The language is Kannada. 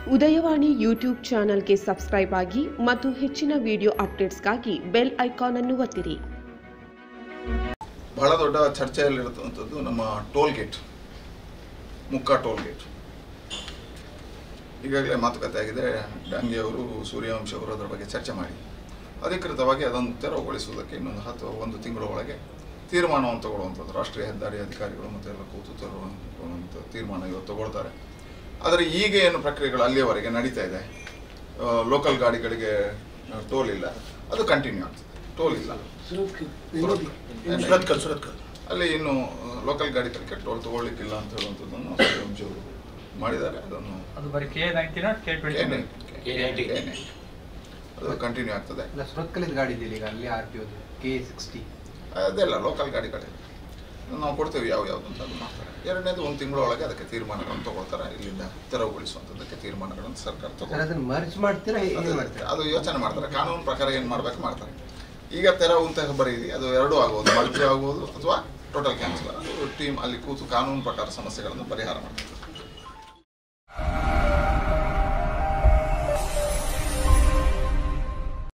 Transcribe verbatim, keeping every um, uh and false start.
ಉದಯವಾಣಿ ಯೂಟ್ಯೂಬ್ ಚಾನೆಲ್ಗೆ ಸಬ್ಸ್ಕ್ರೈಬ್ ಆಗಿ ಮತ್ತು ಹೆಚ್ಚಿನ ವಿಡಿಯೋ ಅಪ್ಡೇಟ್ಸ್ಗಾಗಿ ಬೆಲ್ ಐಕಾನ್ ಅನ್ನು ಒತ್ತಿರಿ. ಬಹಳ ದೊಡ್ಡ ಚರ್ಚೆಯಲ್ಲಿರುವಂಥದ್ದು ನಮ್ಮ toll gate, Mukka toll gate. ಈಗಾಗಲೇ ಮಾತುಕತೆ ಆಗಿದೆ. ಡಾಂಗೆ ಅವರು, ಸೂರ್ಯವಂಶಿ ಅವರು ಅದರ ಬಗ್ಗೆ ಚರ್ಚೆ ಮಾಡಿ ಅಧಿಕೃತವಾಗಿ ಅದನ್ನು ತೆರವುಗೊಳಿಸುವುದಕ್ಕೆ ಇನ್ನೊಂದು ಹತ್ತು ಒಂದು ತಿಂಗಳ ಒಳಗೆ ತೀರ್ಮಾನವನ್ನು ತಗೊಳ್ಳುವಂಥದ್ದು ರಾಷ್ಟ್ರೀಯ ಹೆದ್ದಾರಿ ಅಧಿಕಾರಿಗಳು ಮತ್ತು ಎಲ್ಲ ಕೂತು ತರುವಂಥ ತೀರ್ಮಾನ ಇವತ್ತು ತಗೊಳ್ತಾರೆ. ಆದರೆ ಈಗ ಏನು ಪ್ರಕ್ರಿಯೆಗಳು ಅಲ್ಲಿಯವರೆಗೆ ನಡೀತಾ ಇದೆ, ಲೋಕಲ್ ಗಾಡಿಗಳಿಗೆ ಟೋಲ್ ಇಲ್ಲ, ಅದು ಕಂಟಿನ್ಯೂ ಆಗ್ತದೆ. ಟೋಲ್ ಇಲ್ಲ ಅಲ್ಲಿ ಇನ್ನು ಲೋಕಲ್ ಗಾಡಿಗಳಿಗೆ ಟೋಲ್ ತಗೊಳ್ಳಿಕ್ಕಿಲ್ಲ ಅಂತ ಹೇಳುವಂಥದ್ದನ್ನು ಸೂರ್ಯವಂಶಿ ಮಾಡಿದ್ದಾರೆ. ಅದನ್ನು ಅದು ಕಂಟಿನ್ಯೂ ಆಗ್ತದೆ. ಅದೆಲ್ಲ ಲೋಕಲ್ ಗಾಡಿಗಳೇ ನಾವು ಕೊಡ್ತೇವೆ ಯಾವ ಯಾವುದು ಅಂತ ಅದು ಮಾಡ್ತಾರೆ. ಎರಡನೇದು ಒಂದು ತಿಂಗಳೊಳಗೆ ಅದಕ್ಕೆ ತೀರ್ಮಾನಗಳನ್ನು ತಗೊಳ್ತಾರೆ. ಇಲ್ಲಿಂದ ತೆರವುಗೊಳಿಸುವಂಥದ್ದಕ್ಕೆ ತೀರ್ಮಾನಗಳನ್ನು ಸರ್ಕಾರ ತಗೊಳ್ತಾರೆ. ಅದು ಯೋಚನೆ ಮಾಡ್ತಾರೆ, ಕಾನೂನು ಪ್ರಕಾರ ಏನು ಮಾಡ್ಬೇಕು ಮಾಡ್ತಾರೆ. ಈಗ ತೆರವು ಅಂತ ಬರೀರಿ, ಅದು ಎರಡೂ ಆಗ್ಬೋದು, ಮಲ್ಟಿ ಆಗ್ಬೋದು ಅಥವಾ ಟೋಟಲ್ ಕ್ಯಾನ್ಸಲ್. ಅದು ಟೀಮ್ ಅಲ್ಲಿ ಕೂತು ಕಾನೂನು ಪ್ರಕಾರ ಸಮಸ್ಯೆಗಳನ್ನು ಪರಿಹಾರ ಮಾಡ್ತಾರೆ.